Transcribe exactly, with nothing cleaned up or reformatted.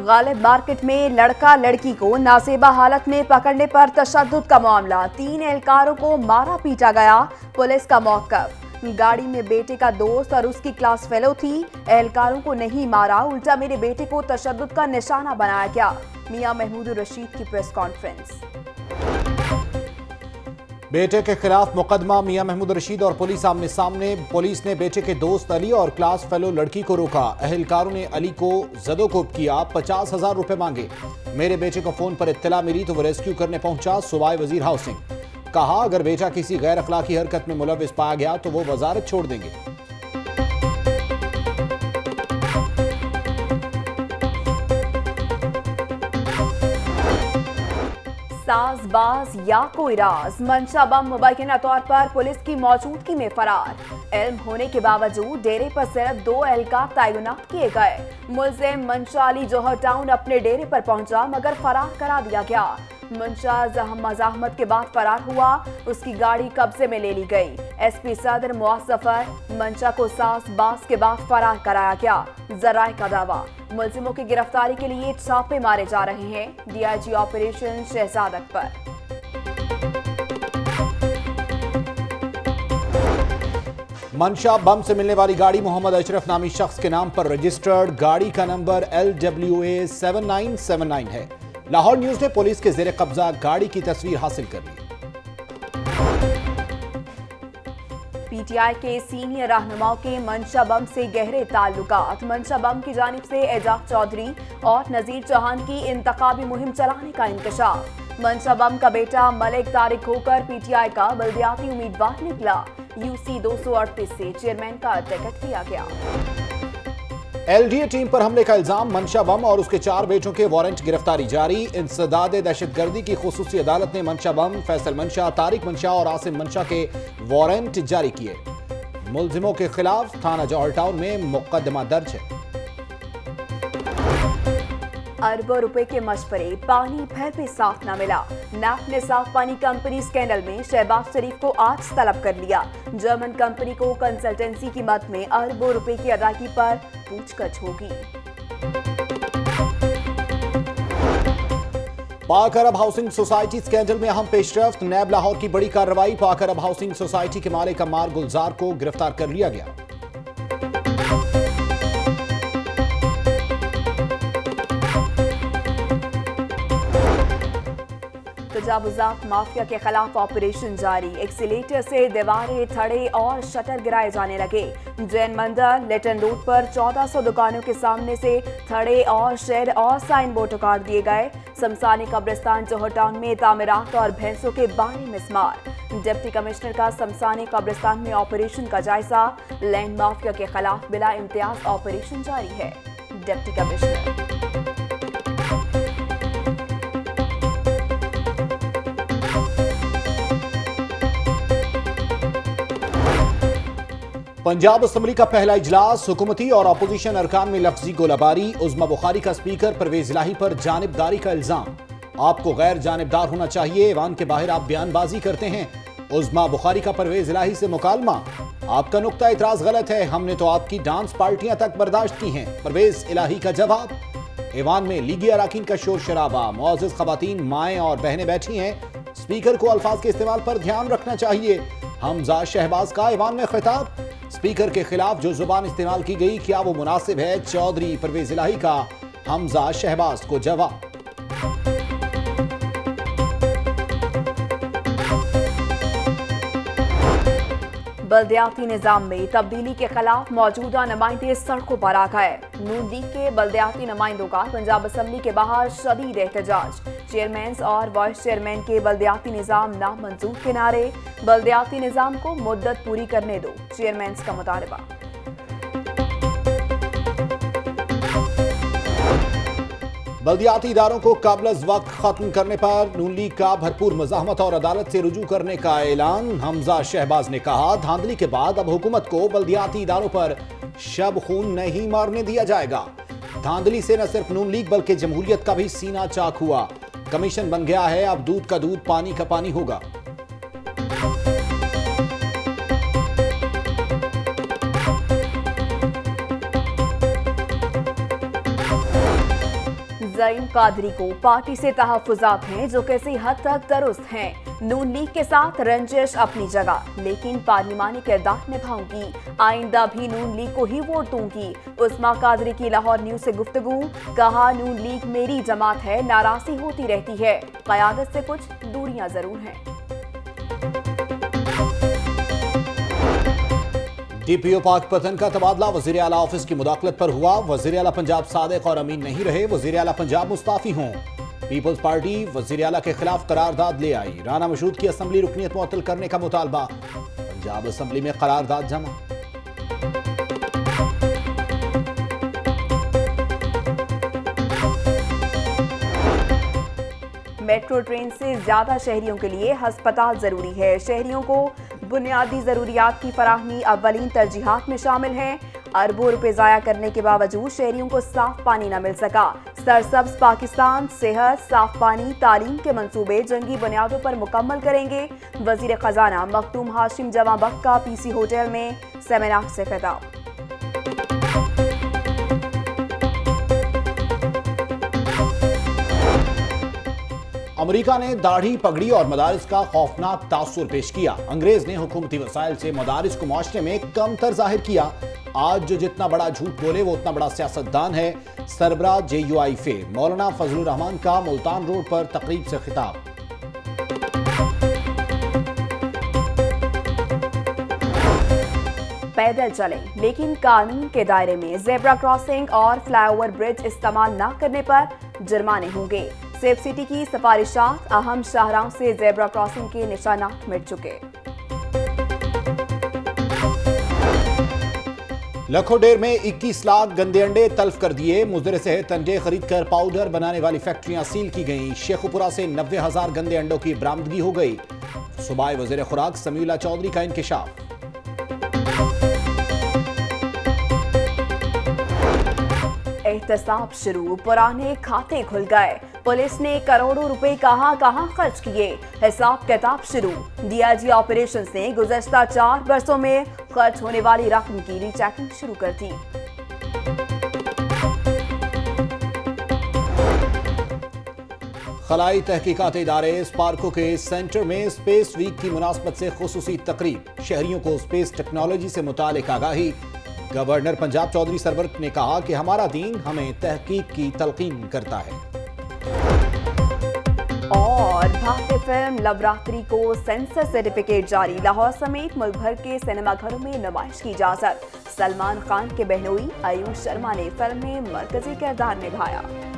Ghalib market में लड़का लड़की को नासेबा हालत में पकड़ने पर तशद्दुद का मामला। तीन एहलकारों को मारा पीटा गया, पुलिस का मौक़िफ़। गाड़ी में बेटे का दोस्त और उसकी क्लास फेलो थी। एहलकारों को नहीं मारा, उल्टा मेरे बेटे को तशद्दुद का निशाना बनाया गया। मियां महमूद रशीद की प्रेस कॉन्फ्रेंस। बेटे के खिलाफ मुकदमा, मियां महमूद रशीद और पुलिस आमने सामने। पुलिस ने बेटे के दोस्त अली और क्लास फेलो लड़की को रोका। अहलकारों ने अली को जदोकोब किया, पचास हजार रुपए मांगे। मेरे बेटे को फोन पर इत्तला मिली तो वो रेस्क्यू करने पहुंचा। सूबाई वजीर हाउसिंग, कहा अगर बेटा किसी गैर अखलाकी हरकत में मुलविस पाया गया तो वो वजारत छोड़ देंगे। साजबाज या कोई राज, मंशा बम मुबैना तौर पर पुलिस की मौजूदगी में फरार। इल्म होने के बावजूद डेरे पर सिर्फ दो एहलकार तैनात किए गए। मुलजिम मंशा अली जौहर टाउन अपने डेरे पर पहुंचा मगर फरार करा दिया गया। मंशा मजाहमत के बाद फरार हुआ, उसकी गाड़ी कब्जे में ले ली गई। एसपी सदर मुआज़फर, मंशा को साजबाज के बाद फरार कराया गया। जराए का दावा, मुलजिमों की गिरफ्तारी के लिए छापे मारे जा रहे हैं। DIG operation Shahzad Akbar. मंशा बम से मिलने वाली गाड़ी मोहम्मद अशरफ नामी शख्स के नाम पर रजिस्टर्ड। गाड़ी का number L W A seven nine seven nine है। लाहौर न्यूज ने पुलिस के जेर कब्जा गाड़ी की तस्वीर हासिल कर ली। पीटीआई के सीनियर रहनुमाओं के मंशा बम से गहरे ताल्लुकात। मंशा बम की जानिब से एजाज चौधरी और नजीर चौहान की इंतखाबी मुहिम चलाने का इंकशाफ। मंशा बम का बेटा मलिक तारिक होकर पीटीआई का बल्दियाती उम्मीदवार निकला। यूसी दो सौ अड़तीस से चेयरमैन का टिकट दिया गया। एलडीए टीम पर हमले का इल्जाम, मंशा बम और उसके चार बेटों के वारंट गिरफ्तारी जारी। इंसदाद दहशतगर्दी की खुसूसी अदालत ने मंशा बम, फैसल मंशा, तारिक मंशा और आसिम मंशा के वारंट जारी किए। मुलजिमों के खिलाफ थाना जौहर टाउन में मुकदमा दर्ज है। अरबों रुपए के मशवरे, पानी फिर भी साफ न मिला। नैप ने साफ पानी कंपनी स्कैंडल में शहबाज शरीफ को आज तलब कर लिया। जर्मन कंपनी को कंसल्टेंसी की मद में अरबों रुपए की अदायगी पर पूछताछ होगी। पाक अरब हाउसिंग सोसाइटी स्कैंडल में अहम पेशरफ्त, नैब लाहौर की बड़ी कार्रवाई। पाक अरब हाउसिंग सोसाइटी के मालिक अम्मार गुलजार को गिरफ्तार कर लिया गया। तजावुजात माफिया के खिलाफ ऑपरेशन जारी। एक्सीलेटर से दीवारें, थड़े और शटर गिराए जाने लगे। जैन मंदिर लिटन रोड पर चौदह सौ दुकानों के सामने से थड़े और शेड और साइन बोर्ड उतार दिए गए। शमशानी कब्रिस्तान जौहर टाउन में तामीरात और भैंसों के बारे मिस्मार। डिप्टी कमिश्नर का शमशानी कब्रिस्तान में ऑपरेशन का जायजा। लैंड माफिया के खिलाफ बिला इम्तियाज ऑपरेशन जारी है। Deputy commissioner. पंजाब असेंबली का पहला इजलास, हुकूमती और अपोजिशन अरकान में लफ्जी गोलाबारी। उज़्मा बुखारी का स्पीकर परवेज इलाही पर जानिबदारी का इल्जाम। आपको गैर जानिबदार होना चाहिए, ऐवान के बाहर आप बयानबाजी करते हैं। उज़्मा बुखारी का परवेज इलाही से मुकालमा, आपका नुक्ता इतराज गलत है, हमने तो आपकी डांस पार्टियां तक बर्दाश्त की हैं। परवेज इलाही का जवाब। ऐवान में लीगी अराकीन का शोर शराबा, मुअज़्ज़ज़ खवातीन, माएँ और बहनें बैठी हैं। स्पीकर को अल्फाज के इस्तेमाल पर ध्यान रखना चाहिए। हमजा शहबाज का ऐवान में खिताब, स्पीकर के खिलाफ जो जुबान इस्तेमाल की गई क्या वो मुनासिब है? चौधरी परवेज इलाही का हमजा शहबाज को जवाब। बल्दियाती निजाम में तब्दीली के खिलाफ मौजूदा नुमाइंदे सड़कों पर आ गए। नून लीग के बल्दियाती नुमाइंदों का पंजाब असेंबली के बाहर शदीद एहतजाज। चेयरमैन और वाइस चेयरमैन के बल्दियाती निजाम नामंजूर के नारे। बल्दियाती निजाम को मुद्दत पूरी करने दो, चेयरमैन का मुतालबा। बल्दियाती इदारों को काबिल वक्त खत्म करने पर नून लीग का भरपूर मज़ाहमत और अदालत से रुजू करने का ऐलान। हमजा शहबाज ने कहा, धांधली के बाद अब हुकूमत को बल्दियाती इदारों पर शब खून नहीं मारने दिया जाएगा। धांधली से न सिर्फ नून लीग बल्कि जमहूरियत का भी सीना चाक हुआ। कमीशन बन गया है, अब दूध का दूध पानी का पानी होगा। ज़ईम कादरी को पार्टी से तहफ़्फ़ुज़ात हैं जो किसी हद तक दुरुस्त हैं। नून लीग के साथ रंजिश अपनी जगह, लेकिन पार्लिमानी किरदार निभाऊंगी, आइंदा भी नून लीग को ही वोट दूंगी। उस्मा कादरी की लाहौर न्यूज से गुफ्तगू, कहा नून लीग मेरी जमात है, नाराज़गी होती रहती है, क़यादत से कुछ दूरियां जरूर हैं। डीपीओ पाकपतन का तबादला वज़ीर आला ऑफिस की मुदाखलत पर हुआ। वज़ीर आला पंजाब सादिक और अमीन नहीं रहे, वज़ीर आला पंजाब मुस्ताफी हों। पीपल्स पार्टी वज़ीर आला के खिलाफ करारदाद ले आई। राना मशूद की असम्बली रुकनीत मुअत्तल करने का मुतालबा। पंजाब असम्बली में करारदाद जमा। मेट्रो ट्रेन से ज्यादा शहरियों के लिए हस्पताल जरूरी है। शहरियों को बुनियादी जरूरियात की फराहमी अव्वलीन तरजीहात में शामिल है। अरबों रुपए जाया करने के बावजूद शहरियों को साफ पानी न मिल सका। सरसब्ज पाकिस्तान सेहत, साफ पानी, तालीम के मंसूबे जंगी बुनियादों पर मुकम्मल करेंगे। वजीर खजाना मखदूम हाशिम जमा बख्त का पीसी होटल में सेमिनार से खिताब। अमेरिका ने दाढ़ी, पगड़ी और मदारिस का खौफनाक तासुर पेश किया। अंग्रेज ने हुकूमती वसाइल से मदारिस को मुआशरे में कमतर जाहिर किया। आज जो जितना बड़ा झूठ बोले वो उतना बड़ा सियासतदान है। सरबराह जे यू आई फे मौलाना फजलुर रहमान का मुल्तान रोड पर तकरीब से खिताब। पैदल चलें, लेकिन कानून के दायरे में जेब्रा क्रॉसिंग और फ्लाईओवर ब्रिज इस्तेमाल न करने पर जुर्माने होंगे। सेफ सिटी की सिफारिशात, अहम शाहराहों से जेब्रा क्रॉसिंग के निशानात मिट चुके। लखोडेर में इक्कीस लाख गंदे अंडे तल्फ कर दिए। मुजर सेहत अंडे खरीद कर पाउडर बनाने वाली फैक्ट्रियां सील की गईं। शेखुपुरा से नब्बे हजार गंदे अंडों की बरामदगी हो गई। सूबाई वजीर खुराक समीउल्लाह चौधरी का इंकिशाफ। एहतसाब शुरू, पुराने खाते खुल गए। पुलिस ने करोड़ों रुपए कहां कहां खर्च किए, हिसाब किताब शुरू। डीआईजी ऑपरेशंस ने गुज़श्ता चार बरसों में खर्च होने वाली रकम की रीचेकिंग शुरू कर दी। खलाई तहकीकात इदारे स्पार्को के सेंटर में स्पेस वीक की मुनासबत से खुसूसी तकरीब। शहरियों को स्पेस टेक्नोलॉजी से मुतालिक आगाही। गवर्नर पंजाब चौधरी सरवर ने कहा कि हमारा दीन हमें तहकीक की तलकीन करता है। और भारतीय फिल्म लवरात्रि को सेंसर सर्टिफिकेट जारी। लाहौर समेत मुल्क भर के सिनेमाघरों में नुमाइश की इजाजत। सलमान खान के बहनोई आयुष शर्मा ने फिल्म में मरकजी किरदार निभाया।